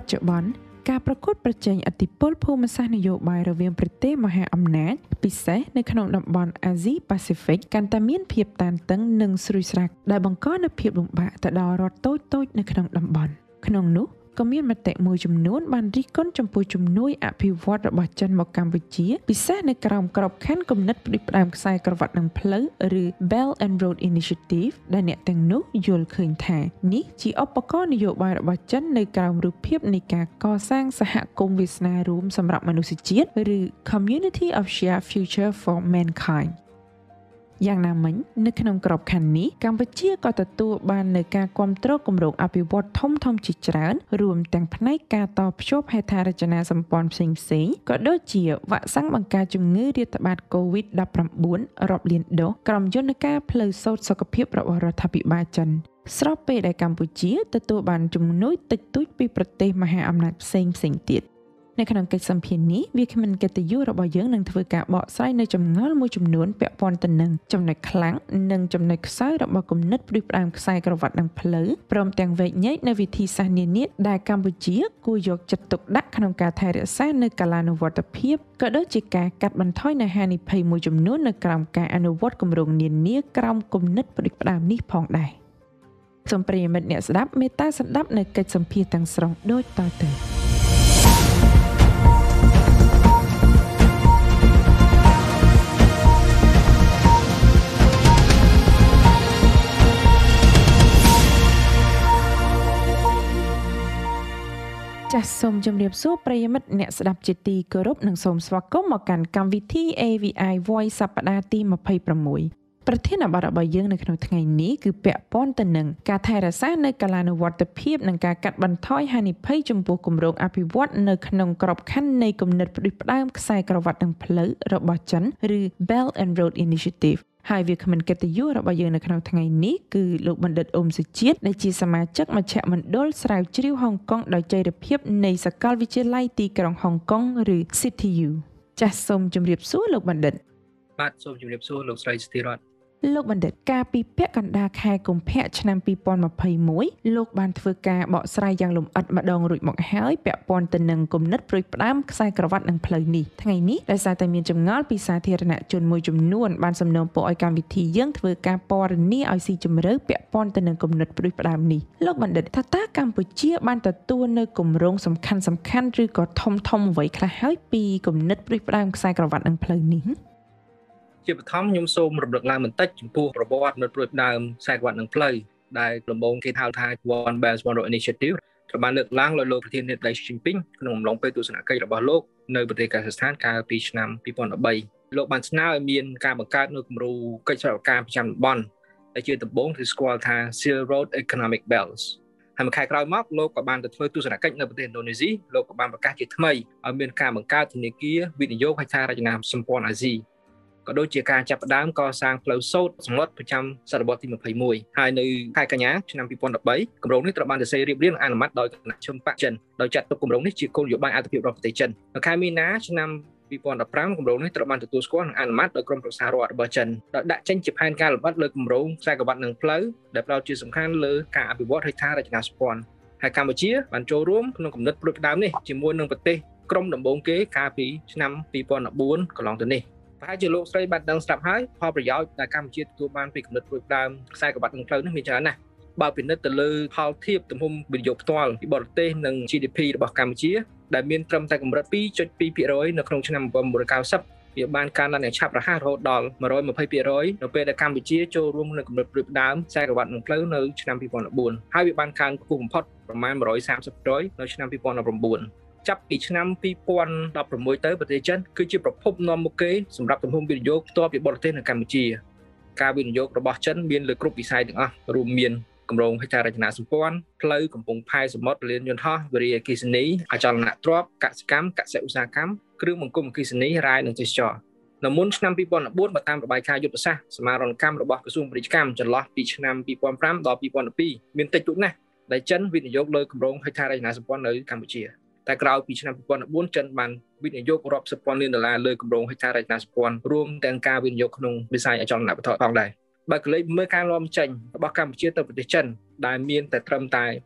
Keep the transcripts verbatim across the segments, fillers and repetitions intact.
จจุบันការប្រកួតប្រជែងឥទ្ធិពលភូមិសាស្ត្រនយោបាយរវាងប្រទេសមហាអំណាចពិសេសនៅក្នុងតំបន់អាស៊ីប៉ាស៊ីហ្វិកកាន់តែមានភាពតានតឹងនិងស្រួយស្រាក់ដែលបង្កនូវភាពលំបាកទៅដល់រដ្ឋតូចៗនៅក្នុងតំបន់ក្នុងនោះក៏មានមតិមួយចំនួនបានរិះគន់ចំពោះជំនួយអភិវឌ្ឍរបស់ចិនមកកម្ពុជាពិសេសនៅក្រោមក្របខ័ណ្ឌគំនិតផ្ដួចផ្ដើមខ្សែក្រវ៉ាត់និងផ្លូវឬ Belt and Road Initiative ដែលអ្នកទាំងនោះយល់ឃើញថានេះជាឧបករណ៍នយោបាយរបស់ចិននៅក្រោមរូបភាពនៃការកសាងសហគមន៍វាសនារួមសម្រាប់មនុស្សជាតិឬ Community of Shared Future for Mankindយ៉ាងណាមិញនៅក្នុងក្របខ័ណ្ឌនេះកម្ពុជាក៏ទទួលបាននូវការគ្រប់គ្រងគម្រោងអភិវឌ្ឍធំធំជាច្រើនរួមទាំងផ្នែកការតភ្ជាប់ហេដ្ឋារចនាសម្ព័ន្ធផ្សេងៗក៏ដូចជាវ៉ាក់សាំងបង្ការជំងឺរាតត្បាត កូវីដ ដប់ប្រាំបួន រាប់លានដូសក្រុមយន្តការផ្លូវសូត្រសុខភាពរបស់រដ្ឋាភិបាលចិនស្របពេលដែលកម្ពុជាទទួលបានជំនួយតិចតួចពីប្រទេសមហាអំណាចផ្សេងៗទៀតនៅក្នុងកិច្ចសម្ភាសន៍នេះវាគ្មិនកិត្តិយសរបស់យើងនឹងធ្វើការបកស្រាយនៅចម្ងល់មួយចំនួនពាក់ព័ន្ធទៅនឹងចំណុចខ្លាំងនិងចំណុចខ្សោយរបស់គំនិតផ្ដួចផ្ដើមខ្សែក្រវ៉ាត់និងផ្លូវព្រមទាំងវែកញែកនៅវិធីសាស្ត្រនានាដែលកម្ពុជាគួរយកចិត្តទុកដាក់ក្នុងការថែរក្សានៅកាលានុវត្តភាពក៏ដូចជាការកាត់បន្ថយនៅហានិភ័យមួយចំនួននៅក្រោមការអនុវត្តគម្រោងនានាក្រោមគំនិតផ្ដួចផ្ដើមនេះផងដែរសូមប្រិយមិត្តអ្នកស្ដាប់មេត្តាស្ដាប់នៅកិច្ចសម្ភាសន៍ទាំងស្រុងដូចតទៅចាសសូមជម្រាបសួរប្រិយមិត្តអ្នកស្ដាប់ជាទីគោរពនិងសូមស្វាគមន៍មកកាន់កម្មវិធី เอ วี ไอ Voice សប្តាហ៍ទីยี่สิบหกប្រធានបទរបស់យើងនៅក្នុងថ្ងៃនេះគឺពាក់ព័ន្ធទៅនឹងការថែរក្សានៅកាលានុវត្តភាពនិងការកាត់បន្ថយហានិភ័យចំពោះគម្រោងអភិវឌ្ឍនៅក្នុងក្របខ័ណ្ឌនៃគំនិតផ្ដួចផ្ដើមខ្សែក្រវ៉ាត់និងផ្លូវរបស់ចិនឬ Belt and Road Initiativeហើយវាគ្មិនកិត្តិយសរបស់យើងនៅក្នុងថ្ងៃនេះគឺលោកបណ្ឌិតអ៊ុំសុជាតិដែលជាសមាជិកមជ្ឈមណ្ឌលស្រាវជ្រាវហុងកុងដោយចីរភាពនៃសាកលវិទ្យាល័យទីក្រុងហុងកុងឬ ซี ที ยู ចាសសូមជម្រាបសួរលោកបណ្ឌិតបាទសូមជម្រាបសួរលោកស្រីស្ទីរ៉ាត់លោកបណ្ឌិតកាលពីពាក់កណ្ដាលខែកុម្ភៈឆ្នាំยี่สิบยี่สิบเอ็ดលោកបានធ្វើការបកស្រាយយ៉ាងលម្អិតម្ដងរួចមកហើយពាក់ព័ន្ធទៅនឹងគំនិតប្រួយផ្ដើមខ្សែក្រវ៉ាត់និងផ្លូវនេះថ្ងៃនេះដោយសារតែមានចម្ងល់ពីសាធារណជនមួយចំនួនបានសំណូមពរឲ្យកម្មវិធីយើងធ្វើការពណ៌នាឲ្យស៊ីជម្រៅពាក់ព័ន្ធទៅនឹងគំនិតប្រួយផ្ដើមនេះលោកបណ្ឌិតថាតើកម្ពុជាបានទទួលនៅគម្រោងសំខាន់សំខាន់ឬក៏ធំធំអ្វីខ្លះហើយពីគំនិតប្រួយផ្ដើមខ្សែក្រវ៉ាត់និងផ្លូវនេះជាបឋមខ្ញុំសូមរំលឹកឡើងបន្តិចចំពោះប្រវត្តិនៅព្រួយផ្ដើមខ្សែក្រវ៉ាត់និងផ្លូវដែលដំបូងគេហៅថា One Belt One Road Initiative ត្រូវបានលើកឡើងដោយលោកប្រធានាធិបតី Xi Jinping ក្នុងអំឡុងពេលទស្សនកិច្ចរបស់លោកនៅប្រទេសកាហ្សាស្ថានកាលពីឆ្នាំยี่สิบสิบสามលោកបានស្នើឲ្យមានការបង្កើតនូវគំរូកិច្ចសហការប្រចាំតំបន់ដែលជាដំបូងគឺស្គាល់ថា Silk Road Economic Belts ហើយមួយខែក្រោយមកលោកក៏បានទៅធ្វើទស្សនកិច្ចនៅប្រទេសឥណ្ឌូនេស៊ីលោកក៏បានប្រកាសជាថ្មីឲ្យមានការបង្កើតធនាគារវិនិយោគហេដ្ឋារចនាសម្ព័ន្ធអាស៊ីក៏ដូចជាការចាប់ផ្ដើមកសាងផ្លូវសូត្រសមុទ្រប្រចាំសតវត្សទីยี่สิบเอ็ดហើយនៅខែកញ្ញាឆ្នាំยี่สิบสิบสามគម្រោងនេះត្រូវបានសរសេររៀបរៀងអនុម័តដោយគណៈជនបកចិនដោយចាត់ទុកគម្រោងនេះជាគោលនយោបាយអន្តរជាតិរបស់ប្រទេសចិននៅខែមីនាឆ្នាំยี่สิบสิบห้าគម្រោងនេះត្រូវបានទទួលស្គាល់និងអនុម័តដោយក្រុមប្រឹក្សារដ្ឋរបស់ចិនដោយដាក់ចេញជាផែនការលម្អិតលើគម្រោងខ្សែក្រវ៉ាត់និងផ្លូវដែលផ្ដោតជាសំខាន់លើការអភិវឌ្ឍហេដ្ឋារចនាសម្ព័ន្ធហើយកម្ពុជាបានចូលរួមក្នុងគំនិតផ្ដួចផ្ដើមនេះជាមួយនឹងប្រទេសក្រុមដំបូងគេកាលពីឆ្នាំยี่สิบสี่កន្លងទៅនេះប្រហែលជាលោកស្រីបានដឹងស្រាប់ហើយផលប្រយោជន៍ដែលកម្ពុជាទទួលបានពីគំនិតផ្ដួចផ្ដើមខ្សែក្រវ៉ាត់និងផ្លូវនេះមានច្រើនណាស់បើពិនិត្យទៅលើផលធៀបទំហំវិនិយោគផ្ទាល់ពីបរទេសនិង ជី ឌី ភី របស់កម្ពុជាដែលមានត្រឹមតែកម្រិតtwo point two percent នៅក្នុងឆ្នាំnineteen ninetyវាបានកើនឡើងយ៉ាងឆាប់រហ័សរហូតដល់one hundred twenty percent នៅពេលដែលកម្ពុជាចូលរួមនៅគំនិតផ្ដួចផ្ដើមខ្សែក្រវ៉ាត់និងផ្លូវនៅឆ្នាំยี่สิบสี่ហើយវាបានកើនខ្ពស់បំផុតប្រមាណone hundred thirty percentនៅឆ្នាំยี่สิบสิบเก้าចាប់ពីឆ្នាំยี่สิบสิบหกទៅប្រទេសចិនគឺជាប្រភពនាំមុខគេសម្រាប់ទំហំវិនិយោគផ្ទាល់ពីបរទេសនៅកម្ពុជាការវិនិយោគរបស់ចិនមានលើគ្រប់វិស័យទាំងអស់រួមមានគម្រោងហេដ្ឋារចនាសម្ព័ន្ធផ្លូវកំពង់ផែសមុទ្រលានយន្តហោះវារីអគ្គិសនីអចលនទ្រព្យកសិកម្មកសិឧស្សាហកម្មគ្រឿងបង្គុំអគ្គិសនីរាយនិងទេសចរណ៍នៅមុនឆ្នាំยี่สิบสิบสี่បើតាមរបាយការណ៍យុទ្ធសាស្ត្រសមារណកម្មរបស់ក្រសួងពាណិជ្ជកម្មចន្លោះពីឆ្នាំยี่สิบห้าដល់ยี่สิบสิบสองមានតិចតួចណាស់ដែលចិនវិនិយោគលើគម្រោងហេដ្ឋារចនាសម្ព័ន្ធនៅកម្ពុជាតែក្រោយពីឆ្នាំยี่สิบสี่ចិនបានវិនិយោគរាប់សិបពាន់លានដុល្លារលើគម្រោងហេដ្ឋារចនាសម្ព័ន្ធរួមទាំងការវិនិយោគក្នុងវិស័យអចលនវត្ថុផងដែរបើកលេចមើលការនាំចេញរបស់កម្ពុជាទៅប្រទេសចិនដែលមានតែត្រឹមតែ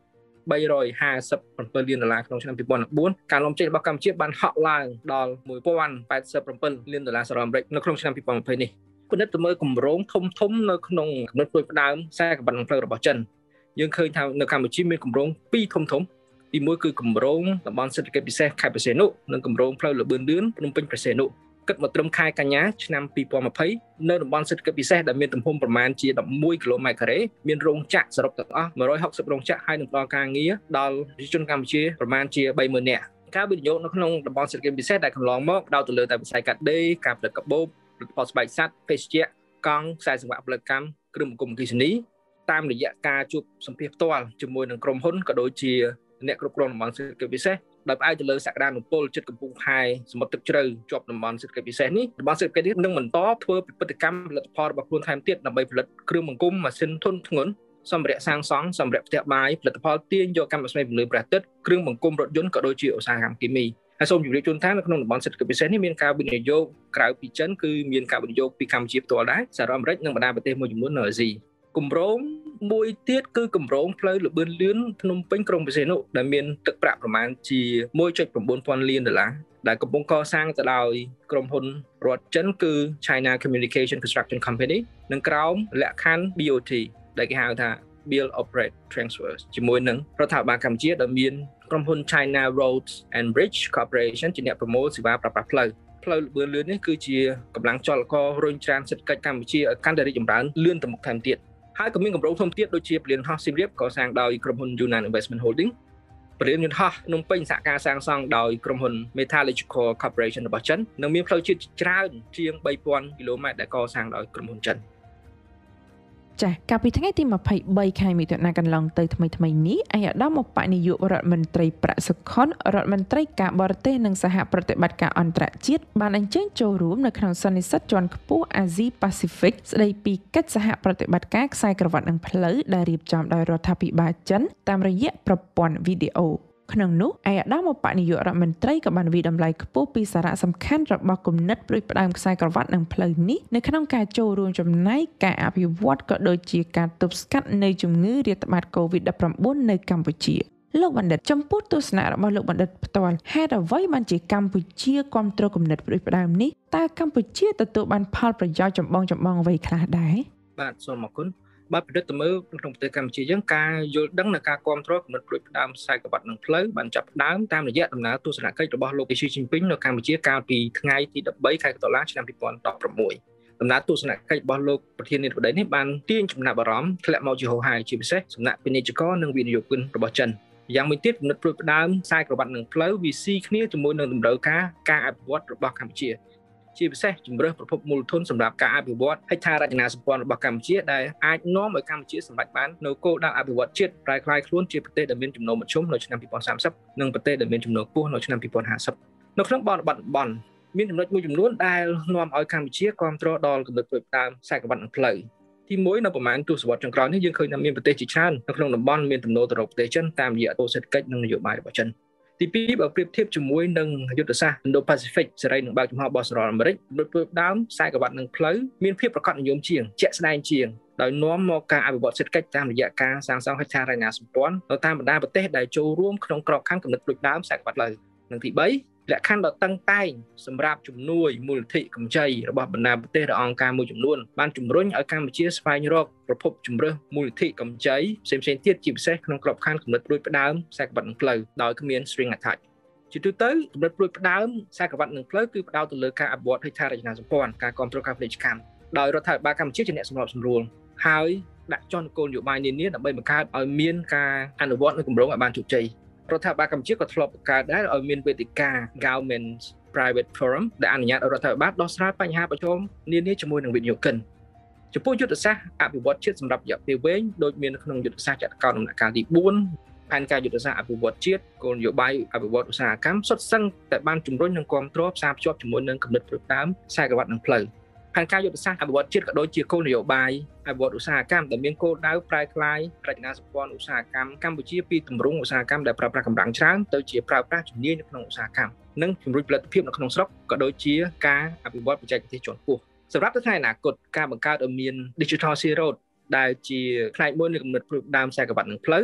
បីរយហាសិបប្រាំពីរលានដុល្លារក្នុងឆ្នាំពីរពាន់បួនការនាំចេញរបស់កម្ពុជាបានហក់ឡើងដល់មួយពាន់ប៉ែតសិបប្រាំលានដុល្លារសហរដ្ឋអាមេរិកនៅក្នុងឆ្នាំពីរពាន់ยี่สิบនេះពិនិត្យទៅមើលគម្រោងធំធំនៅក្នុងកំណត់ផ្ដួចផ្ដើមខ្សែក្រវ៉ាត់នឹងផ្លូវរបស់ចិនយើងឃើញថានៅកម្ពុជាមានគម្រោងពីរធំធំទីមួយគឺគម្រោងតំបន់សេដ្ឋកិច្ចពិសេសខេត្តព្រះសីហនុនិងគម្រោងផ្លូវលបឿនលឿនភ្នំពេញព្រះសីហនុគិតមកត្រឹមខែកញ្ញាឆ្នាំពីរពាន់ยี่สิบនៅតំបន់សេដ្ឋកិច្ចពិសេសដែលមានទំហំប្រមាណជាដប់មួយគីឡូម៉ែត្រការ៉េមានរោងចក្រសរុបទាំងអស់មួយរយហកសិបរោងចក្រហើយនឹងផ្ដល់ការងារដល់ប្រជាជនកម្ពុជាប្រមាណជាបីម៉ឺននាក់ការវិនិយោគនៅក្នុងតំបន់សេដ្ឋកិច្ចពិសេសដែលកន្លងមកដោតទៅលើតែវិស័យកាត់ដេរការផលិតកាបូបផលិតផលស្បែកសត្វភេសជ្ជៈកង់ខ្សែសង្វាក់ផលិតកម្មគ្រឿងបង្គុំអគ្គិសនីតាមរយៈការជួបសម្ភាសផ្ទាល់ជាមួយនឹងក្រុមហ៊ុនក៏ដូចជាអ្នកគ្រប់គ្រងតំបន់សេដ្ឋកិច្ចពិសេសដោយផ្អែកទៅលើសក្តានុពលចិត្តកំពង់ផែសមុទ្រទឹកជ្រៅជាប់តំបន់សេដ្ឋកិច្ចពិសេសនេះតំបន់សេដ្ឋកិច្ចនេះនឹងបន្តធ្វើពិពិធកម្មផលិតផលរបស់ខ្លួនថែមទៀតដើម្បីផលិតគ្រឿងបង្គុំម៉ាស៊ីនធុនធ្ងន់សម្ភារៈសាងសង់សម្ភារៈផ្ទះបាយផលិតផលទាញយកកម្មស្មីពន្លឺព្រះអាទិត្យគ្រឿងបង្គុំរថយន្តក៏ដូចជាឧស្សាហកម្មគីមីហើយសូមជម្រាបជូនថានៅក្នុងតំបន់សេដ្ឋកិច្ចពិសេសនេះមានការវិនិយោគក្រៅពីចិនគឺមានការវិនិយោគពីកម្ពុជាផ្ទាល់ដែរសហរដ្ឋអាមេរិកនិងបណ្ដាប្រទេសមួយចំនួននៅអាស៊ីគម្រោងមួយទៀតគឺគម្រោងផ្លូវលបឿនលឿនភ្នំពេញក្រុងព្រះសីហនុដែលមានទឹកប្រាក់ប្រមាណជាមួយ មួយពាន់លានដុល្លារដែលកំពុងកសាងទៅដោយក្រុមហ៊ុនរដ្ឋចិនគឺ China Communication Construction Company និងក្រោមលក្ខខណ្ឌ ប៊ី អូ ទី ដែលគេហៅថា Build Operate Transfer ជាមួយនឹងរដ្ឋាភិបាលកម្ពុជាដែលមានក្រុមហ៊ុន China Roads and Bridge Corporation ជាអ្នកប្រមូលសេវាប្រើប្រាស់ផ្លូវផ្លូវលបឿនលឿននេះគឺជាកម្លាំងចលកររុញច្រានសេដ្ឋកិច្ចកម្ពុជាឲ្យកាន់តែរីកចម្រើនលឿនទៅមុខថែមទៀតហើយក៏មានគម្រោងធំទៀតដូចជាពលានហោះសៀមរាបកសាងដោយក្រុមហ៊ុន Yunnan Investment Holding ពលានយន្តហោះភ្នំពេញសហការសាងសង់ដោយក្រុមហ៊ុន Metallurgical Corporation របស់ចិននិងមានផ្លូវជាតិច្រើនជាងបីពាន់គីឡូម៉ែត្រដែលកសាងដោយក្រុមហ៊ុនចិនចាស់កាលពីថ្ងៃទីម្ភៃបីខែមិថុនាកន្លងទៅថ្មីថ្មីនេះឯកឧត្តមបនាយករដ្ឋមន្ត្រីប្រាក់សុខុនរដ្ឋមន្ត្រីការបរទេសនិងសហប្រតិបត្តិការអន្តរជាតិបានអញ្ជើញចូលរួមនៅក្នុងសន្និសីទជាន់ខ្ពស់អាស៊ីប៉ាស៊ីហ្វិកស្ដីពីកិច្ចសហប្រតិបត្តិការខ្សែក្រវ៉ាត់និងផ្លូវដែលរៀបចំដោយរដ្ឋាភិបាលចិនតាមរយៈប្រព័ន្ធវីដេអូក្នុងនោះឯកឧត្តមបនាយករដ្ឋមន្ត្រីក៏បានវិតម្លៃខ្ពស់ពីសារៈសំខាន់របស់គំនិតផ្ដួចផ្ដើមខ្សែក្រវ៉ាត់និងផ្លូវនេះនៅក្នុងការចូលរួមចំណែកការអភិវឌ្ឍក៏ដូចជាការទប់ស្កាត់នៃជំងឺរាតត្បាត កូវីដ ដប់ប្រាំបួន នៅកម្ពុជាលោកបណ្ឌិតចំពោះទស្សនៈរបស់លោកបណ្ឌិតផ្ទាល់ហេតុអ្វីបានជាកម្ពុជាគ្រប់គ្រងគំនិតផ្ដួចផ្ដើមនេះតើកម្ពុជាទទួលបានផលប្រយោជន៍ចម្បងចម្បងអ្វីខ្លះដែរបាទសូមអរគុណបើពិនិត្យទៅមើលក្នុងប្រទេសកម្ពុជាយើងការយល់ដឹងនៃការគ្រប់គ្រងគំនិតផ្ដួចផ្ដើមខ្សែក្រវ៉ាត់និងផ្លូវបានចាប់ផ្ដើមតាមរយៈដំណើរទស្សនកិច្ចរបស់លោកស៊ីជីនពីងនៅកម្ពុជាកាលពីថ្ងៃទីដប់បីខែតុលាឆ្នាំពីរពាន់ដប់ប្រាំមួយដំណើរទស្សនកិច្ចរបស់លោកប្រធានាធិបតីនេះបានទាញចំណាប់អារម្មណ៍ធ្លាក់មកជាហូរហែជាពិសេសសំណាក់ពាណិជ្ជករនិងវិនិយោគិនរបស់ចិនយ៉ាងមួយទៀតគំនិតផ្ដួចផ្ដើមខ្សែក្រវ៉ាត់និងផ្លូវវាស៊ីគ្នាជាមួយនឹងតម្រូវការការអភិវឌ្ឍរបស់កម្ពុជាជាពិសេសជំរើសប្រភពមូលធនសម្រាប់ការអភិវឌ្ឍហេដ្ឋារចនាសម្ព័ន្ធរបស់កម្ពុជាដែលអាចនាំឲ្យកម្ពុជាសម្រេចបាននូវគោលដៅអភិវឌ្ឍជាតិប្រែក្លាយខ្លួនជាប្រទេសដែលមានចំណូលមធ្យមនៅឆ្នាំពីរពាន់សាមសិបនិងប្រទេសដែលមានចំណូលខ្ពស់នៅឆ្នាំពីរពាន់ហាសិបនៅក្នុងបរិបទតំបន់មានចំណុចមួយចំនួនដែលនាំឲ្យកម្ពុជាគ្រប់គ្រងដល់គំនិតផ្ដួចផ្ដើមខ្សែក្រវ៉ាត់និងផ្លូវទីមួយនៅប្រមាណទសវត្សរ៍ចុងក្រោយនេះយើងឃើញថាមានប្រទេសជាច្រើននៅក្នុងតំបន់មានទំនោរទៅរកប្រទេសចិនតាមរយៈសេដ្ឋកិច្ចនិងនយោបាយរបស់ចិនទីពីរបើប្រៀបធៀបជាមួយនឹងយុទ្ធសាស្ត្រ Indo-Pacific សេរីនឹងបើកចំហរបស់សហរដ្ឋអាមេរិកដូចធ្វើដើមខ្សែក្រវ៉ាត់និងផ្លូវមានភាពប្រកបនិយមជាងជាក់ស្ដែងជាងដោយនាំមកការអភិវឌ្ឍសេដ្ឋកិច្ចតាមរយៈការសាងសង់ហេដ្ឋារចនាសម្ព័ន្ធនៅតាមបណ្ដាប្រទេសដែលចូលរួមក្នុងក្របខ័ណ្ឌគំនិតផ្ដួចផ្ដើមខ្សែក្រវ៉ាត់ផ្លូវនិងទីបីលក្ខខណ្ឌដ៏តឹងតែងសម្រាប់ជំនួយមូលនិធិកម្ចីរបស់បណ្ដាប្រទេសនិងអង្គការមួយចំនួនបានជំរុញឲ្យកម្ពុជាស្វែងរកប្រភពជំរើសមូលនិធិកម្ចីផ្សេងៗទៀតជាពិសេសក្នុងក្របខ័ណ្ឌគំនិតផ្ដួចផ្ដើមខ្សែក្រវ៉ាត់និងផ្លូវដោយគ្មាន string attached ជាទូទៅគំនិតផ្ដួចផ្ដើមខ្សែក្រវ៉ាត់និងផ្លូវគឺផ្ដោតទៅលើការអភិវឌ្ឍហេដ្ឋារចនាសម្ព័ន្ធការគ្រប់គ្រងការពាណិជ្ជកម្មដោយរដ្ឋាភិបាលកម្ពុជាជាអ្នកសម្របសម្រួលហើយដាក់ចុះនូវគោលនយោបាយនានាដើម្បីបង្កើតឲ្យមានការអនុវត្តនូវគម្រោងឲ្យបានជោគជ័យរដ្ឋាភិបាលកម្ពុជាក៏ធ្លាប់បង្កើតដែរឲ្យមានវេទិកា Government Private Forum ដែលអនុញ្ញាតឲ្យរដ្ឋាភិបាលដោះស្រាយបញ្ហាប្រឈមនានាជាមួយនឹងវិនិយោគិនចំពោះយុទ្ធសាស្ត្រអភិវឌ្ឍជាតិសម្រាប់រយៈពេលវែងដូចមានក្នុងយុទ្ធសាស្ត្រចតុកោណដំណាក់កាលទីបួនផែនការយុទ្ធសាស្ត្រអភិវឌ្ឍជាតិគោលនយោបាយអភិវឌ្ឍឧស្សាហកម្មសុទ្ធសឹងតែបានជំរុញនិងគ្រប់គ្រងផ្សារភ្ជាប់ជាមួយនឹងគំនិតផ្ដួចផ្ដើមខ្សែក្រវ៉ាត់និងផ្លូវផែនការយុទ្ធសាស្ត្រអភិវឌ្ឍជាតិក៏ដូចជាគោលនយោបាយអភិវឌ្ឍឧស្សាហកម្មដែលមានគោលដៅប្រែក្លាយរចនាសម្ព័ន្ធឧស្សាហកម្មកម្ពុជាពីទម្រង់ឧស្សាហកម្មដែលប្រើប្រាស់កម្លាំងច្រើនទៅជាប្រើប្រាស់ជំនាញនៅក្នុងឧស្សាហកម្មនិងជំរុញផលិតភាពនៅក្នុងស្រុកក៏ដូចជាការអភិវឌ្ឍបច្ចេកទេសជាន់ខ្ពស់សម្រាប់ទៅថ្ងៃអនាគតការបង្កើតឲ្យមាន Digital Zero ដែលជាផ្នែកមួយនៃគំនិតផ្ដួចផ្ដើមខ្សែក្រវ៉ាត់និងផ្លូវ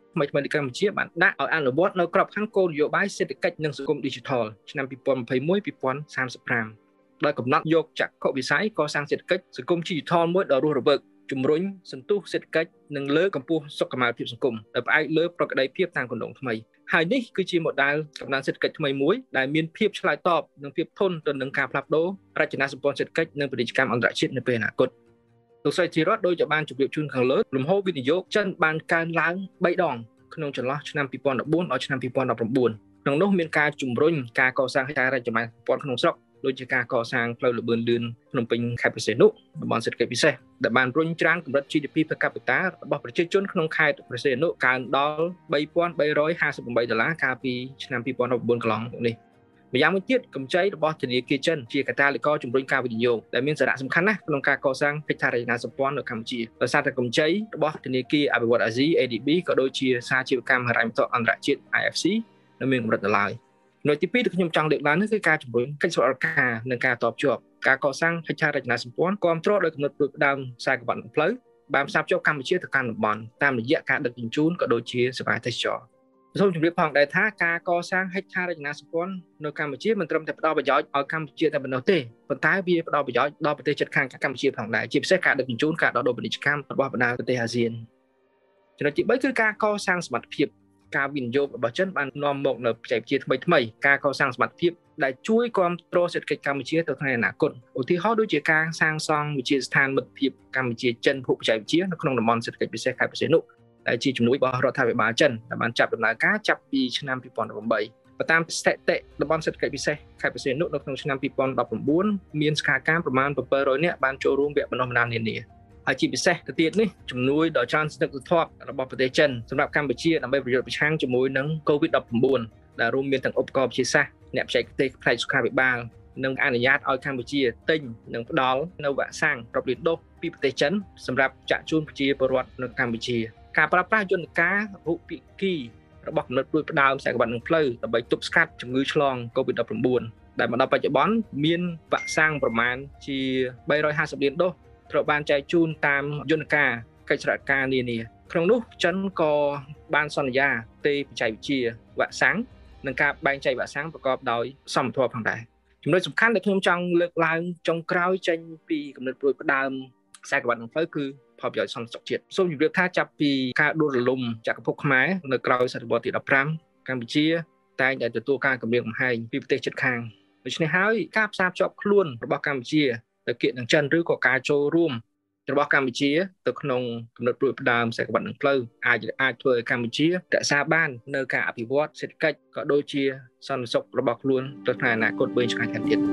ថ្មីថ្មីនៃកម្ពុជាបានដាក់ឲ្យអនុវត្តនៅក្របខ័ណ្ឌគោលនយោបាយសេដ្ឋកិច្ចនិងសង្គម Digital ឆ្នាំពីរពាន់ម្ភៃមួយ ពីរពាន់សាមសិបប្រាំដោយកំណត់យកចក្ខុវិស័យកសាងសេដ្ឋកិច្ចសង្គម Digital មួយដ៏រស់រវើកជំរុញសន្ទុះសេដ្ឋកិច្ចនិងលើកកម្ពស់សុខុមាលភាពសង្គមដោយផ្អែកលើប្រក្រតីភាពតាមគន្លងថ្មីហើយនេះគឺជា model កំណើនសេដ្ឋកិច្ចថ្មីមួយដែលមានភាពឆ្លើយតបនិងភាពធន់ទៅនឹងការផ្លាស់ប្ដូររចនាសម្ព័ន្ធសេដ្ឋកិច្ចនិងពាណិជ្ជកម្មអន្តរជាតិនៅពេលអនាគតលោកស្រីធីរ៉ាដោយจะបានជម្រាបជូនខាងលើលំហូរវិនិយោគចិនបានកើនឡើងបីដងក្នុងចន្លោះឆ្នាំពីរពាន់ដប់បួនដល់ឆ្នាំពីរពាន់ដប់ប្រាំបួនក្នុងនោះមានការជំរុញការកសាងហេដ្ឋារចនាសម្ព័ន្ធក្នុងស្រុកដូចជាការកសាងផ្លូវលបឿនលឿនភ្នំពេញខេត្តព្រះសីហនុតំបន់សេដ្ឋកិច្ចពិសេសដែលបានរុញច្រានកម្រិត ជី ឌី ពី per capita របស់ប្រជាជនក្នុងខេត្តព្រះសីហនុកើនដល់បីពាន់បីរយហាសិបប្រាំបីដុល្លារកាលពីឆ្នាំពីរពាន់ដប់បួនកន្លងនេះម្យ៉ាងវិញទៀតកម្ចីរបស់ធនាគារចិនជាកាតាលីករជំរុញការវិនិយោគដែលមានសារៈសំខាន់ណាស់ក្នុងការកសាងហេដ្ឋារចនាសម្ព័ន្ធនៅកម្ពុជាដោយសារតែកម្ចីរបស់ធនាគារអភិវឌ្ឍន៍អាស៊ី A D B ក៏ដូចជាសារជីវកម្មហិរញ្ញវត្ថុអន្តរជាតិ I F C នៅមានកម្រិតនៅឡើយនៅទីពីរដែលខ្ញុំចង់លើកឡើងនេះគឺការជំរុញកិច្ចសហការនិងការតបជាប់ការកសាងហេដ្ឋារចនាសម្ព័ន្ធគាំទ្រដោយកំណត់ផ្ដួចផ្ដើមខ្សែក្រវ៉ាត់ផ្លូវបានផ្សារភ្ជាប់កម្ពុជាទៅកាន់តំបន់តាមរយៈការដឹកជញ្ជូនក៏ដូចជាសេវាទេសចរណ៍សូមជម្រាបផងដែរថាការកសាងហេដ្ឋារចនាសម្ព័ន្ធនៅកម្ពុជាមិនត្រឹមតែផ្ដល់ប្រយោជន៍ឲ្យកម្ពុជាតែប៉ុណ្ណោះទេប៉ុន្តែវាផ្ដល់ប្រយោជន៍ដល់ប្រទេសជិតខាងកម្ពុជាផងដែរជាពិសេសការដឹកជញ្ជូនការដោះដូរពាណិជ្ជកម្មរបស់បណ្ដាប្រទេសអាស៊ានចំណុចទីបីគឺការកសាងសមត្ថភាពការវិនិយោគរបស់ចិនបាននាំមកនៅបច្ចេកវិទ្យាថ្មីថ្មីការកសាងសមត្ថភាពដែលជួយគ្រប់គ្រងសេដ្ឋកិច្ចកម្ពុជាទៅថ្ងៃអនាគតឧទាហរណ៍ដូចជាការសាងសង់វិទ្យាស្ថានមិត្តភាពកម្ពុជាចិនភូបច្ចេកវិទ្យានៅក្នុងតំបន់សេដ្ឋកិច្ចពិសេសខេត្តព្រះសីហនុដែលជាជំនួយរបស់រដ្ឋាភិបាលចិនដែលបានចាប់ដំណើរការចាប់ពីឆ្នាំពីរពាន់ដប់ប្រាំបើតាមស្ថិតិតំបន់សេដ្ឋកិច្ចពិសេសខេត្តព្រះសីហនុនៅក្នុងឆ្នាំពីរពាន់ដប់ប្រាំបួនមានសកម្មភាពប្រមាណbảyរយនាក់បានចូលរួមវគ្គបណ្ដុះបណ្ដាលនានាហើយជាពិសេសទៅទៀតនេះជំនួយដ៏ច្រើនស្និទ្ធស្នាលរបស់ប្រទេសចិនសម្រាប់កម្ពុជាដើម្បីប្រយុទ្ធប្រឆាំងជាមួយនឹង កូវីដដប់ប្រាំបួន ដែលរួមមានទាំងឧបករណ៍វិទ្យាសាស្ត្រអ្នកបច្ចេកទេសផ្នែកសុខាភិបាលនិងអនុញ្ញាតឲ្យកម្ពុជាទិញនិងផ្ដល់នៅវ៉ាក់សាំងរាប់លានដូសពីប្រទេសចិនសម្រាប់ចាក់ជូនប្រជាពលរដ្ឋនៅកម្ពុជាការប្រើប្រាស់យន្តការអភិភិគីរបស់គំនិតព្រួយផ្ដើមខ្សែក្រវ៉ាត់នឹងផ្លូវដើម្បីទប់ស្កាត់ជំងឺឆ្លង កូវីដដប់ប្រាំបួន ដែលមកដល់បច្ចុប្បន្នមានវ៉ាក់សាំងប្រមាណជាបីរយហាសិបលានដូសត្រូវបានចែកជូនតាមយន្តការកិច្ចសហការនានាក្នុងនោះចិនក៏បានសន្យាទេបច្ចេកវិទ្យាវ៉ាក់សាំងនិងការបែងចែកវ៉ាក់សាំងប្រកបដោយសមធម៌ផងដែរចំណុចសំខាន់ដែលខ្ញុំចង់លើកឡើងចុងក្រោយចេញពីគំនិតព្រួយផ្ដើមខ្សែក្រវ៉ាត់នឹងផ្លូវគឺផលប្រយោជន៍សន្តិសុខជាតិសូមជម្រាបថាចាប់ពីការដួលរលំចក្រភពខ្មែរនៅក្រោយសតវត្សទីដប់ប្រាំកម្ពុជាតែងតែទទួលការគំរាមកំហែងពីប្រទេសជិតខាងដូច្នេះហើយការផ្សារភ្ជាប់ខ្លួនរបស់កម្ពុជាទៅគៀកនឹងចិនឬក៏ការចូលរួមរបស់កម្ពុជាទៅក្នុងគំនិតព្រួយផ្ដើមខ្សែក្រវ៉ាត់នឹងផ្លូវអាចអាចធ្វើឲ្យកម្ពុជារក្សាបាននៅការអភិវឌ្ឍសេដ្ឋកិច្ចក៏ដូចជាសន្តិសុខរបស់ខ្លួនទៅថ្ងៃអនាគតវែងឆ្ងាយថែមទៀត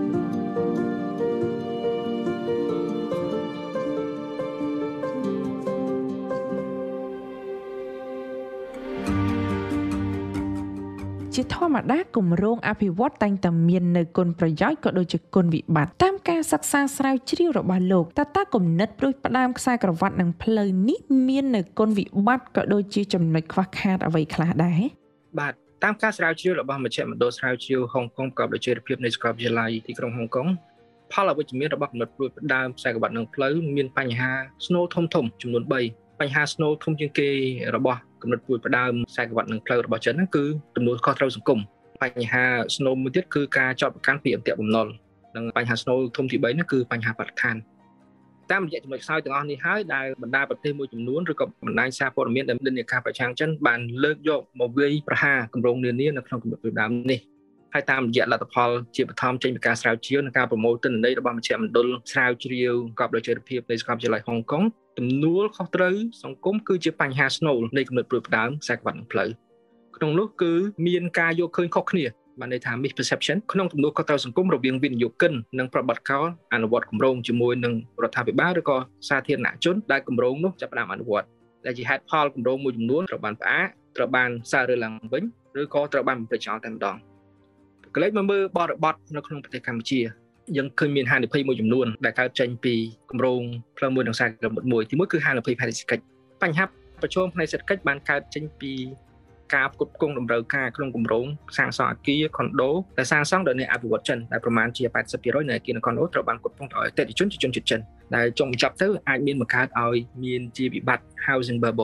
ជាធម្មតាគម្រោងអភិវឌ្ឍតែងតែមាននៅគុណប្រយោជន៍ក៏ដូចជាគុណវិបត្តិតាមការសិក្សាស្រាវជ្រាវរបស់លោកតើតើគំនិតព្រួយផ្ដើមខ្សែក្រវ៉ាត់និងផ្លូវនេះមាននៅគុណវិបត្តិក៏ដូចជាចំណុចខ្វះខាតអ្វីខ្លះដែរបាទតាមការស្រាវជ្រាវរបស់មជ្ឈមណ្ឌលស្រាវជ្រាវហុងកុងប្រកបដោយចីរភាពនៃសាកលវិទ្យាល័យទីក្រុងហុងកុងផលអវិជ្ជមានរបស់គំនិតព្រួយផ្ដើមខ្សែក្រវ៉ាត់និងផ្លូវមានបញ្ហាស្នូលធំធំចំនួនបីបញ្ហាស្នូលធំជាងគេរបស់គំនិតព្រួយផ្ដើមខ្សែក្រវ៉ាត់និងផ្លូវរបស់ចិនហ្នឹងគឺទំនួលខុសត្រូវសង្គមបញ្ហាស្នូលមួយទៀតគឺការចោទប្រកាន់ពីអន្ទាក់បំណុលនិងបញ្ហាស្នូលធំទីបីនោះគឺបញ្ហាបរិស្ថានតាមរយៈចំណុចខ្សោយទាំងអស់នេះហើយដែលបណ្ដាប្រទេសមួយចំនួនឬក៏បណ្ដាញសារព័ត៌មានដែលមាននិន្នាការប្រឆាំងចិនបានលើកយកមកវាយប្រហារគម្រោងនានានៅក្នុងគំនិតព្រួយផ្ដើមនេះហើយតាមរយៈលទ្ធផលជាបឋមចេញពីការស្រាវជ្រាវនិងការប្រមូលទិន្នន័យរបស់មជ្ឈមណ្ឌលស្រាវជ្រាវប្រកបដោយចីរភាពនៃសាកលវិទ្យាល័យហុងកុងទំនួលខុសត្រូវសង្គមគឺជាបញ្ហាស្នូលនៃគំនិតព្រួយផ្ដើមខ្សែក្រវ៉ាត់និងផ្លូវក្នុងនោះគឺមានការយកឃើញខុសគ្នាបានន័យថា misperception ក្នុងទំនួលខុសត្រូវសង្គមរវាងវិនិយោគិននិងប្រតិបត្តិការអនុវត្តគម្រោងជាមួយនឹងរដ្ឋាភិបាលឬក៏សាធារណជនដែលគម្រោងនោះចាប់ផ្ដើមអនុវត្តដែលជាហេតុផលគម្រោងមួយចំនួនត្រូវបានផ្អាកត្រូវបានសាររើឡើងវិញឬក៏ត្រូវបានបំភ្លេចចោលតែម្ដងកលេចមកមើលបរិបទនៅក្នុងប្រទេសកម្ពុជាយើងឃើញមានហានិភ័យមួយចំនួនដែលកើតចេញពីគម្រោងផ្លូវមួយនិងខ្សែក្រវ៉ាត់មួយទីមួយគឺហានិភ័យផ្នែកសេដ្ឋកិច្ចបញ្ហាប្រឈមផ្នែកសេដ្ឋកិច្ចបានកើតចេញពីការផ្គត់ផ្គង់តម្រូវការក្នុងគម្រោងសាងសង់អគារខុនដូដែលសាងសង់ដោយអ្នកអភិវឌ្ឍចិនដែលប្រមាណជា八十%នៃអគារខុនដូត្រូវបានផ្គត់ផ្គង់ដោយអតិថិជនជាជនជាតិចិនដែលចុងបញ្ចប់ទៅអាចមានបង្កើតឲ្យមានជាវិបត្តិ housing bubble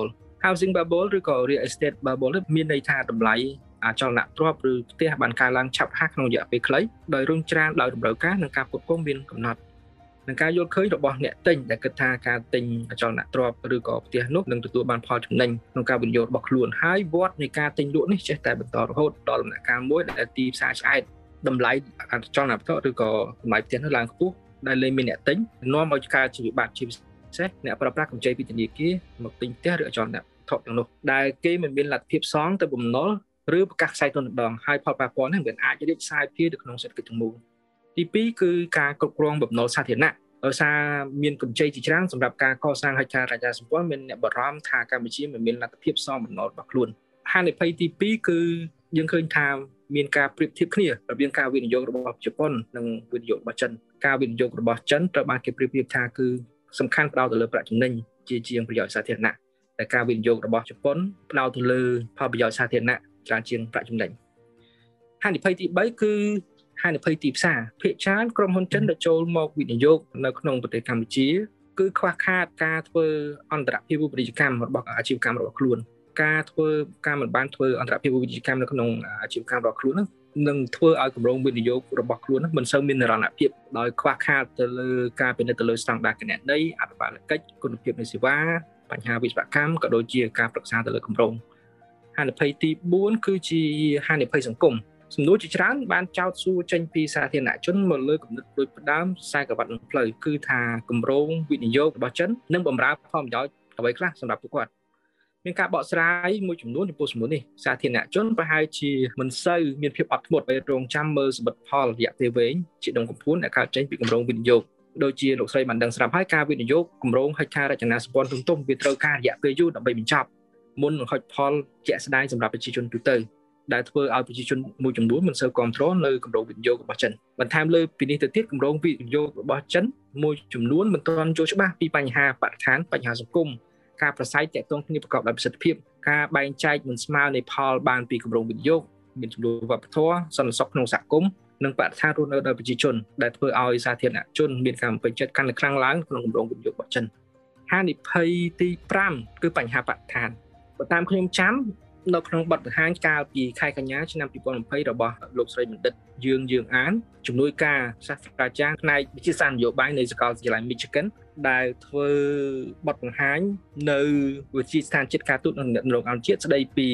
housing bubble ឬក៏ real estate bubble មានន័យថាតម្លៃអចលនទ្រព្យឬផ្ទះបានកើនឡើងឆាប់រហ័សក្នុងរយៈពេលខ្លីដោយរុញច្រានដោយតម្រូវការនិងការផ្គត់ផ្គង់មានកំណត់នឹងការយល់ឃើញរបស់អ្នកទិញដែលគិតថាការទិញអចលនទ្រព្យឬក៏ផ្ទះនោះនឹងទទួលបានផលចំណេញក្នុងការវិនិយោគរបស់ខ្លួនហើយវដ្តនៃការទិញលក់នេះចេះតែបន្តរហូតដល់ដំណាក់កាលមួយដែលទីផ្សារឆ្អែតតម្លៃអចលនទ្រព្យឬក៏តម្លៃផ្ទះនោះឡើងខ្ពស់ដែលលែងមានអ្នកទិញនាំឲ្យការជាវិបត្តិជាពិសេសអ្នកប្រើប្រាស់កម្ចីពីធនាគារមកទិញផ្ទះឬអចលនទ្រព្យទាំងនោះដែលគេមិនមានលទ្ធភាពសងទៅបំណុលឬប្រកាសខ្សែទុនដងហើយផលប៉ះពាល់នេះវាអាចរីកសាយភាយទៅក្នុងសេដ្ឋកិច្ចទាំងមូលទីពីរគឺការគ្រប់គ្រងបំណុលសាធារណៈដោយសារមានកម្ចីជាច្រើនសម្រាប់ការកសាងហេដ្ឋារចនាសម្ព័ន្ធមានអ្នកបារម្ភថាកម្ពុជាមិនមានលទ្ធភាពសងបំណុលរបស់ខ្លួនហានិភ័យទីពីរគឺយើងឃើញថាមានការប្រៀបធៀបគ្នារវាងការវិនិយោគរបស់ជប៉ុននិងវិនិយោគរបស់ចិនការវិនិយោគរបស់ចិនត្រូវបានគេប្រៀបធៀបថាគឺសំខាន់ផ្ដោតទៅលើប្រាក់ចំណេញជាជាងប្រយោជន៍សាធារណៈតែការវិនិយោគរបស់ជប៉ុនផ្ដោតទៅលើផលប្រយោជន៍សាធារណៈច្រើនជាងប្រាក់ចំណេញហានិភ័យទីបីគឺហានិភ័យទីផ្សារភាគច្រើនក្រុមហ៊ុនចិនដែលចូលមកវិនិយោគនៅក្នុងប្រទេសកម្ពុជាគឺខ្វះខាតការធ្វើអន្តរភាពពាណិជ្ជកម្មរបស់អាជីវកម្មរបស់ខ្លួនការធ្វើការមិនបានធ្វើអន្តរភាពពាណិជ្ជកម្មនៅក្នុងអាជីវកម្មរបស់ខ្លួននឹងធ្វើឲ្យគម្រោងវិនិយោគរបស់ខ្លួនមិនសូវមាននិរន្តរភាពដោយខ្វះខាតទៅលើការពិនិត្យទៅលើស្តង់ដារគណនេយ្យអភិបាលកិច្ចគុណភាពនៃសេវាបញ្ហាវិស្វកម្មក៏ដូចជាការប្រឹក្សាទៅលើគម្រោងហានិភ័យទីបួនគឺជាហានិភ័យសង្គមសំណួរជាច្រើនបានចោទសួរចេញពីសាធារណជនមកលើគំនិតដូចផ្ដើមខ្សែក្រវ៉ាត់នឹងផ្លូវគឺថាគម្រោងវិនិយោគរបស់ចិននឹងបម្រើផលប្រយោជន៍អ្វីខ្លះសម្រាប់ពួកគាត់មានការបកស្រាយមួយចំនួនចំពោះសំណួរនេះសាធារណជនប្រហែលជាមិនសូវមានភាពអត់ធ្មត់ពេលរងចាំមើលសមិទ្ធផលរយៈពេលវែងជាដុំកំភួនដែលកើតចេញពីគម្រោងវិនិយោគដូចជាលោកស្រីបានដឹងស្រាប់ហើយការវិនិយោគគម្រោងហេដ្ឋារចនាសម្ព័ន្ធទុំៗវាត្រូវការរយៈពេលយូរដើម្បីបញ្ចប់មុននឹងហុចផលជាក់ស្ដែងសម្រាប់ប្រជាជនទូទៅដែលធ្វើឲ្យប្រជាជនមួយចំនួនមិនសូវគ្រប់គ្រងនៅគម្រោងវិនិយោគរបស់ចិនបន្ថែមលើពីនេះទៅទៀតគម្រោងវិនិយោគរបស់ចិនមួយចំនួនមិនទាន់យល់ច្បាស់ពីបញ្ហាបរិស្ថានបញ្ហាសង្គមការប្រស័យទាក់ទងគ្នាប្រកបដោយប្រសិទ្ធភាពការបែងចែកមិនស្មើនៃផលបានពីគម្រោងវិនិយោគមានចំនួនវប្បធម៌សន្តិសុខក្នុងសហគមន៍និងបរិស្ថានរស់នៅដោយប្រជាជនដែលធ្វើឲ្យសាធារណជនមានការពេញចិត្តកាន់តែខ្លាំងឡើងក្នុងគម្រោងវិនិយោគរបស់ចិនហានិភ័យទីប្រាំគឺបញ្ហាបរិស្ថានបើតាមខ្ញុំចាំនៅក្នុងបទបង្ហាញកាលពីខែកញ្ញាឆ្នាំពីរពាន់ยี่สิบរបស់លោកស្រីបណ្ឌិតយើងយើងអានជំនួយការសាស្ត្រាចារ្យផ្នែកវិទ្យាសាស្ត្រនយោបាយនៃសាកលវិទ្យាល័យ Michigan ដែលធ្វើបទបង្ហាញនៅវិទ្យាស្ថានជាតិការទូតនិងអ្នករងអន្តរជាតិស្ដីពី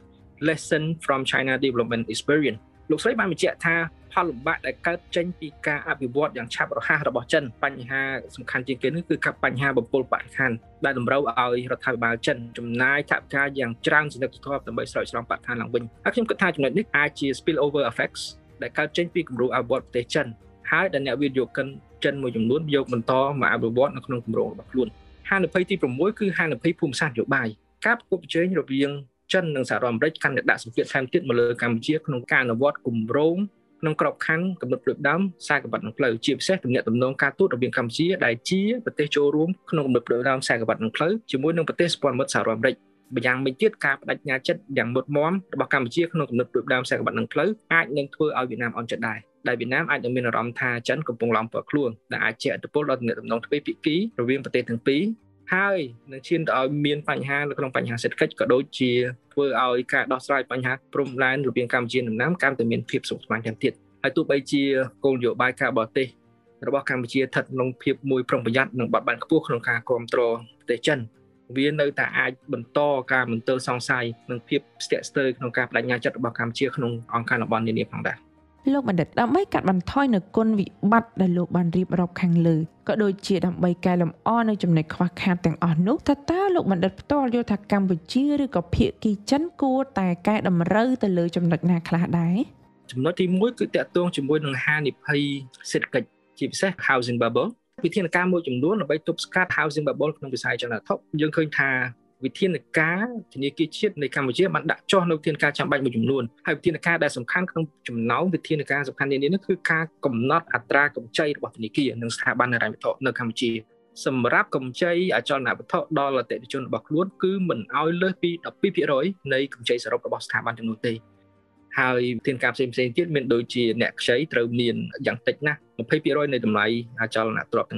Lesson from China Development Experience លោកស្រីបានបញ្ជាក់ថាផលលំបាកដែលកើតចេញពីការអភិវឌ្ឍយ៉ាងឆាប់រហ័សរបស់ចិនបញ្ហាសំខាន់ជាងគេនោះគឺបញ្ហាបំពុលបរិស្ថានដែលតម្រូវឲ្យរដ្ឋាភិបាលចិនចំណាយថវិកាយ៉ាងច្រើនសន្ធឹកសន្ធាប់ដើម្បីស្រោចស្រង់បរិស្ថានឡើងវិញហើយខ្ញុំគិតថាចំណុចនេះអាចជា spill over effects ដែលកើតចេញពីគម្រោងអភិវឌ្ឍប្រទេសចិនហើយដែលអ្នកវិនិយោគចិនមួយចំនួនយកបន្តមកអភិវឌ្ឍនៅក្នុងគម្រោងរបស់ខ្លួនហានិភ័យទីប្រាំមួយគឺហានិភ័យភូមិសាស្ត្រនយោបាយការប្រកួតប្រជែងរវាងចិននិងសហរដ្ឋអាមេរិកកាន់តែដាក់សម្ពាធថែមទៀតមកលើកម្ពុជាក្នុងការអនុវត្តគម្រោងក្នុងក្របខ័ណ្ឌកំណត់ផ្លូវដើមខ្សែក្រវ៉ាត់នឹងផ្លូវជាពិសេសទំនាក់ទំនងការទូតរវាងកម្ពុជាដែលជាប្រទេសចូលរួមក្នុងកំណត់ផ្លូវដើមខ្សែក្រវ៉ាត់នឹងផ្លូវជាមួយនឹងប្រទេសសម្ព័ន្ធមិត្តសហរដ្ឋអាមេរិកម្យ៉ាងវិញទៀតការបដិញ្ញាចិត្តយ៉ាងមុតមមរបស់កម្ពុជាក្នុងកំណត់ផ្លូវដើមខ្សែក្រវ៉ាត់នឹងផ្លូវអាចនឹងធ្វើឲ្យវៀតណាមអន់ចិត្តដែរដែលវៀតណាមអាចនឹងមានអារម្មណ៍ថាចិនកំពុងឡោមព័ទ្ធខ្លួនដែលអាចជះឥទ្ធិពលដល់ទំនាក់ទំនងទ្វេភាគីរវាងប្រទេសទាំងពីរហើយនឹងឈានទៅឲ្យមានបញ្ហានៅក្នុងបញ្ហាសេដ្ឋកិច្ចក៏ដូចជាធ្វើឲ្យការដោះស្រាយបញ្ហាព្រំដែនរវាងកម្ពុជានិងវៀតណាមកាន់តែមានភាពស្មុគស្មាញថែមទៀតហើយទោះបីជាគោលនយោបាយការបរទេសរបស់កម្ពុជាស្ថិតក្នុងភាពមួយប្រុងប្រយ័ត្ននិងបត់បែនខ្ពស់ក្នុងការគ្រប់គ្រងប្រទេសចិនវានៅតែអាចបន្តការមន្ទិលសង្ស័យនិងភាពស្ទាក់ស្ទើរក្នុងការបដិញ្ញាចិត្តរបស់កម្ពុជាក្នុងអង្គការតំបន់នានាផងដែរលោកបណ្ឌិតដើម្បីកាត់បន្ថយនៅគុណវិបត្តិដែលលោកបានរៀបរាប់ខាងលើក៏ដូចជាដើម្បីកែលម្អនៅចំណុចខ្វះខាតទាំងអស់នោះតើតើលោកបណ្ឌិតផ្ទាល់យល់ថាកម្ពុជាឬក៏ភាគីចិនគួរតែកែតម្រូវទៅលើចំណុចណាខ្លះដែរចំណុចទីមួយគឺតាក់ទងជាមួយនឹងហានិភ័យសេដ្ឋកិច្ចជាពិសេស housing bubble វិធានការមួយចំនួនដើម្បីទប់ស្កាត់ housing bubble ក្នុងវិស័យចលនាធំយើងឃើញថាវិធានការធនាគារជាតិនៃកម្ពុជាបានដាក់ចុះនៅវិធានការចាំបាច់មួយចំនួនហើយវិធានការដែលសំខាន់ក្នុងចំណោមវិធានការសំខាន់នេះនេះគឺការកំណត់អត្រាកម្ចីរបស់ធនាគារនិងស្ថាប័នហិរញ្ញវត្ថុនៅកម្ពុជាសម្រាប់កម្ចីអចលនវត្ថុដល់អតិថិជនរបស់ខ្លួនគឺមិនឲ្យលើសពីដប់ពីរភាគរយនៃកម្ចីសរុបរបស់ស្ថាប័នទាំងនោះទេហើយវិធានការផ្សេងៗទៀតមានដូចជាអ្នកខ្ចីត្រូវមានយ៉ាងតិចណាស់ยี่สิบភាគរយនៃតម្លៃអចលនទ្រព្យទាំងនោះ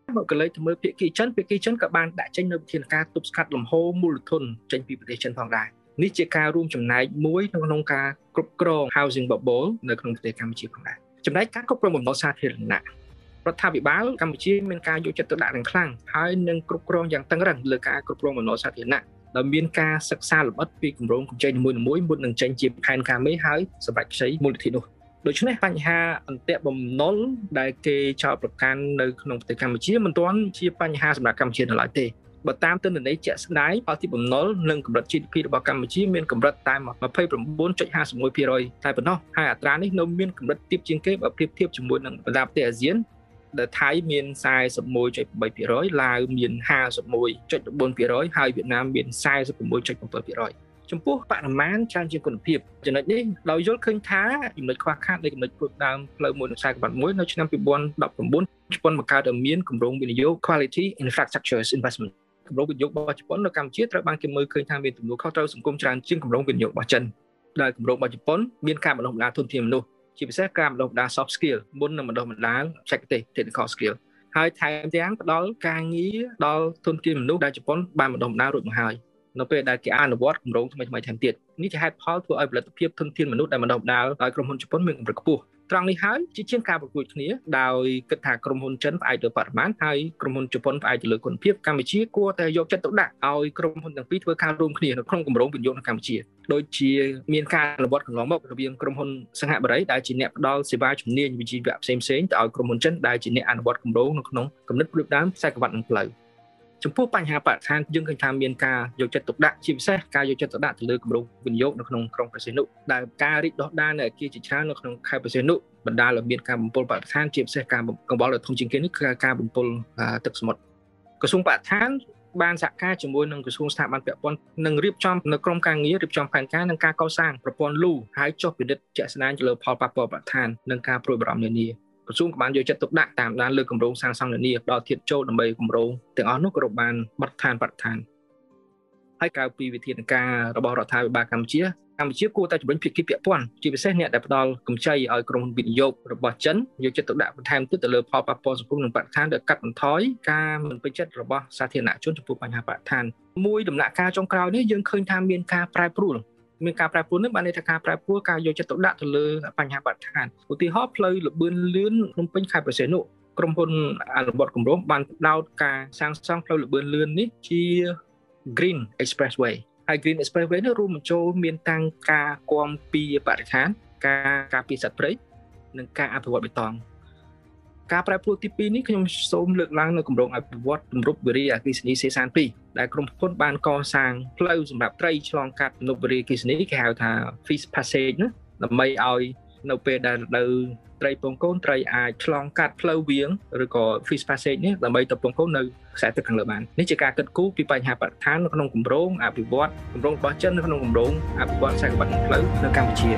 មកកលេចទៅមើលភាគីចិនភាគីចិនក៏បានដាក់ចេញនូវវិធានការទប់ស្កាត់លំហូរមូលធនចេញពីប្រទេសចិនផងដែរនេះជាការរួមចំណែកមួយក្នុងការគ្រប់គ្រង housing bubble នៅក្នុងប្រទេសកម្ពុជាផងដែរចំណែកការគ្រប់គ្រងបំណុលសាធារណៈរដ្ឋាភិបាលកម្ពុជាមានការយកចិត្តទុកដាក់យ៉ាងខ្លាំងហើយនឹងគ្រប់គ្រងយ៉ាងតឹងរ៉ឹងលើការគ្រប់គ្រងបំណុលសាធារណៈដែលមានការសិក្សាលម្អិតពីគម្រោងកម្ចីនីមួយៗមុននឹងចេញជាផែនការមេហើយសម្រាប់ខ្ចីមូលនិធិនោះដូច្នេះបញ្ហាអន្ទាក់បំណុលដែលគេចោទប្រកាន់នៅក្នុងប្រទេសកម្ពុជាមិនទាន់ជាបញ្ហាសម្រាប់កម្ពុជានៅឡើយទេបើតាមទិន្នន័យជាក់ស្ដែងផលទីបំណុលនិងកម្រិត ជី ឌី ភី របស់កម្ពុជាមានកម្រិតតែ ម្ភៃប្រាំបួន ចុច ហាសិបមួយភាគរយ តែប៉ុណ្ណោះហើយអត្រានេះនៅមានកម្រិតទាបជាងគេបើប្រៀបធៀបជាមួយនឹងបណ្ដាប្រទេសអាស៊ានដែលថៃមាន សែសិបមួយ ចុច ប្រាំបីភាគរយ ឡាវមាន ហាសិបមួយ ចុច ដប់បួនភាគរយ ហើយវៀតណាមមាន សែសិប៦ ចុច bảyភាគរយ ចំពោះបរិមាណច្រើនជាងគុណភាពចំណុចនេះដោយយល់ឃើញថាចំណុចខ្វះខាតនៃចំណុចផ្ដួចផ្ដើមផ្លូវមួយនៅខ្សែក្បាត់មួយនៅឆ្នាំពីរពាន់ដប់ប្រាំបួនជប៉ុនបង្កើតឲ្យមានគម្រោងវិនិយោគ Quality Infrastructure Investment គម្រោងវិនិយោគរបស់ជប៉ុននៅកម្ពុជាត្រូវបានគេមើលឃើញថាមានទំនួលខុសត្រូវសង្គមច្រើនជាងគម្រោងវិនិយោគរបស់ចិនដែលគម្រោងរបស់ជប៉ុនមានការបណ្ដុះបណ្ដាលធនធានមនុស្សជាពិសេសការបណ្ដុះបណ្ដាល soft skill មុននឹងបណ្ដុះបណ្ដាលបច្ចេកទេស technical skill ហើយថែមទាំងផ្ដល់ការងារដល់ធនធានមនុស្សដែលជប៉ុនបានបណ្ដុះបណ្ដាលរួចមកហើយនៅពេលដែលគេអនុវត្តគម្រោងថ្មីៗថែមទៀតនេះជាហេតុផលធ្វើឲ្យផលិតភាពធនធានមនុស្សដែលបណ្ដុះបណ្ដាលដោយក្រុមហ៊ុនជប៉ុនមានកម្រិតខ្ពស់ត្រង់នេះហើយជាជាងការប្រកួតគ្នាដោយគិតថាក្រុមហ៊ុនចិនផ្អែកលើបរិមាណហើយក្រុមហ៊ុនជប៉ុនផ្អែកលើគុណភាពកម្ពុជាគួរតែយកចិត្តទុកដាក់ឲ្យក្រុមហ៊ុនទាំងពីរធ្វើការរួមគ្នានៅក្នុងគម្រោងវិនិយោគនៅកម្ពុជាដូចជាមានការអនុវត្តកន្លងមករវាងក្រុមហ៊ុនសង្ហបុរីដែលជាអ្នកផ្ដល់សេវាជំនាញវិជ្ជាជីវៈផ្សេងៗទៅឲ្យក្រុមហ៊ុនចិនដែលជាអ្នកអនុវត្តគម្រោងនៅក្នុងគំនិតផ្ដួចផ្ដើមខ្សែក្បាត់និងផ្លូវចំពោះបញ្ហាបរិស្ថានយើងឃើញថាមានការយកចិត្តទុកដាក់ជាពិសេសការយកចិត្តទុកដាក់ទៅលើគម្រោងវិនិយោគនៅក្នុងក្រុងព្រះសីហនុដែលការរីកដុះដាលនៅអគារជាច្រើននៅក្នុងខេត្តព្រះសីហនុបណ្ដាលឲ្យមានការបំពុលបរិស្ថានជាពិសេសការកង្វល់ដ៏ធំជាងគេនេះគឺការបំពុលទឹកសមុទ្រក្រសួងបរិស្ថានបានសហការជាមួយនឹងក្រសួងស្ថាប័នពាក់ព័ន្ធនឹងរៀបចំនៅក្រុមការងាររៀបចំផែនការនិងការកសាងប្រព័ន្ធលូហើយចុះពិនិត្យជាក់ស្ដែងទៅលើផលប៉ះពាល់បរិស្ថាននិងការព្រួយបារម្ភនានាក្រសួងក៏បានយកចិត្តទុកដាក់តាមដានលើគម្រោងសាងសង់នានាផ្ដល់ធាតុចូលដើម្បីគម្រោងទាំងអស់នោះក៏បានបត់ឋានបរិស្ថានហើយក្រៅពីវិធានការរបស់រដ្ឋាភិបាលកម្ពុជាកម្ពុជាគួរតែជំរុញភាគីពាក់ព័ន្ធជាពិសេសអ្នកដែលផ្ដល់កម្ចីឲ្យក្រុមហ៊ុនវិនិយោគរបស់ចិនយកចិត្តទុកដាក់បន្ថែមទៀតទៅលើផលប៉ះពាល់សង្គមនិងបរិស្ថានដែលកាត់បន្ថយការមិនពេញចិត្តរបស់សាធារណជនចំពោះបញ្ហាបរិស្ថានមួយដំណាក់កាលចុងក្រោយនេះយើងឃើញថាមានការប្រែប្រួលមានការប្រែប្រួលនេះបានន័យថាការប្រែប្រួលការយកចិត្តទុកដាក់ទៅលើបញ្ហាបរិស្ថានឧទាហរណ៍ផ្លូវលបឿនលឿនភ្នំពេញខេត្តព្រះសីហនុក្រុមហ៊ុនអនុវត្តគម្រោងបានផ្ដោតការសាងសង់ផ្លូវលបឿនលឿននេះជា Green Expressway ហើយ Green Expressway នេះរួមបញ្ចូលមានតាំងការគាំពារបរិស្ថានការការពារសត្វព្រៃនិងការអភិវឌ្ឍបៃតងការប្រែប្រួលទីពីរនេះខ្ញុំសូមលើកឡើងនៅគម្រោងអភិវឌ្ឍទំនប់វារីអគ្គិសនីសេសានពីរដែលក្រុមហ៊ុនបានកសាងផ្លូវសម្រាប់ត្រីឆ្លងកាត់ទំនប់វារីអគ្គិសនីគេហៅថា Fish Passage ណាដើម្បីឲ្យនៅពេលដែលនៅត្រីពងកូនត្រីអាចឆ្លងកាត់ផ្លូវវាងឬក៏ Fish Passage នេះដើម្បីទៅពងកូននៅខ្សែទឹកខាងលើបាននេះជាការគិតគូរពីបញ្ហាបរិស្ថាននៅក្នុងគម្រោងអភិវឌ្ឍគម្រោងរបស់ចិននៅក្នុងគម្រោងអភិវឌ្ឍខ្សែក្បាត់ផ្លូវនៅកម្ពុជា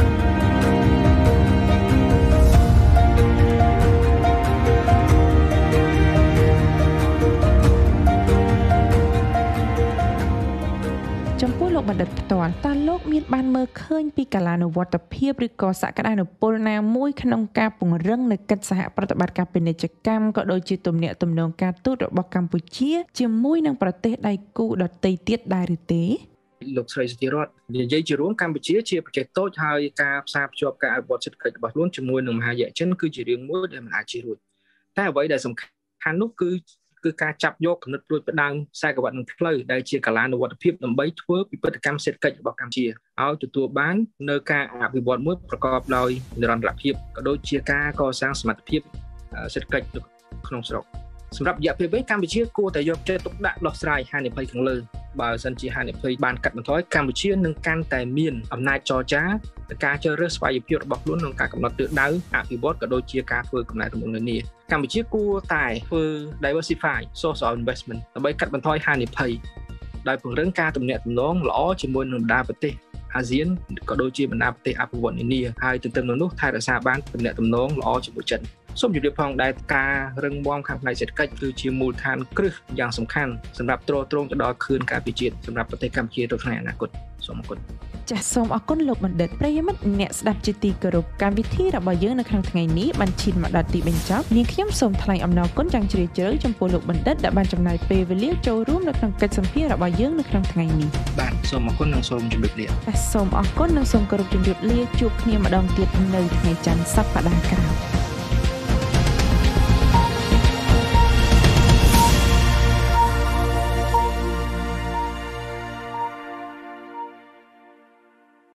ចំពោះលោកបណ្ឌិតផ្ទាល់តើលោកមានបានមើលឃើញពីកាលានុវត្តភាពឬក៏សក្តានុពលណាមួយក្នុងការពង្រឹងនៅកិច្ចសហប្រតិបត្តិការពាណិជ្ជកម្មក៏ដូចជាទំនាក់ទំនងការទូតរបស់កម្ពុជាជាមួយនឹងប្រទេសដៃគូដទៃទៀតដែរឬទេលោកស្រីសុធិរតនិយាយជារួមកម្ពុជាជាប្រទេសតូចហើយការផ្សារភ្ជាប់ការអភិវឌ្ឍសេដ្ឋកិច្ចរបស់ខ្លួនជាមួយនឹងមហាយៈចិនគឺជារឿងមួយដែលមិនអាចជៀសរួចតែអ្វីដែលសំខាន់នោះគឺគឺការចាប់យកគំនិតព្រួយផ្ដើមខ្សែក្រវ៉ាត់និងផ្លូវដែលជាកាលានុវត្តភាពដើម្បីធ្វើពិពិធកម្មសេដ្ឋកិច្ចរបស់កម្ពុជាឲ្យទទួលបាននៅការអភិវឌ្ឍមួយប្រកបដោយនិរន្តរភាពក៏ដូចជាការកសាងសមត្ថភាពសេដ្ឋកិច្ចក្នុងស្រុកសម្រាប់រយៈពេលវែងកម្ពុជាគួរតែយកចិត្តទុកដាក់ដោះស្រាយហានិភ័យខាងលើបើសិនជាហានិភ័យបានកាត់បន្ថយកម្ពុជានឹងកាន់តែមានអំណាចចរចានិងការជ្រើសរើសស្វ័យភាពរបស់ខ្លួនក្នុងការកំណត់ទិសដៅអភិវឌ្ឍក៏ដូចជាការធ្វើកំណែទម្រង់នានាកម្ពុជាគួរតែធ្វើ Diversify source of investment ដើម្បីកាត់បន្ថយហានិភ័យដោយពង្រឹងការទំនាក់ទំនងល្អជាមួយនឹងបណ្ដាប្រទេសអាស៊ានក៏ដូចជាបណ្ដាប្រទេសអភិវឌ្ឍនានាហើយទន្ទឹមនឹងនោះថែរក្សាបានទំនាក់ទំនងល្អជាមួយចិនសូមជម្រាបផងដែរការរឹងមាំខាងផ្នែកសេដ្ឋកិច្ចគឺជាមូលដ្ឋានគ្រឹះយ៉ាងសំខាន់សម្រាប់ទ្រទ្រង់ទៅដល់ខឿនការពារជាតិសម្រាប់ប្រទេសកម្ពុជាទៅថ្ងៃអនាគតសូមអរគុណចាសសូមអរគុណលោកបណ្ឌិតប្រិយមិត្តអ្នកស្ដាប់ជាទីគោរពកម្មវិធីរបស់យើងនៅក្នុងថ្ងៃនេះបានឈានមកដល់ទីបញ្ចប់នាងខ្ញុំសូមថ្លែងអំណរគុណយ៉ាងជ្រាលជ្រៅចំពោះលោកបណ្ឌិតដែលបានចំណាយពេលវេលាចូលរួមនៅក្នុងកិច្ចសម្ភាសន៍របស់យើងនៅក្នុងថ្ងៃនេះបាទសូមអរគុណនិងសូមជម្រាបលាចាសសូមអរគុណនិងសូមគោរពជម្រាបលាជួបគ្នាម្ដងទៀតនៅថ្ងៃច័ន្ទសប្តាហ៍ក្រោយ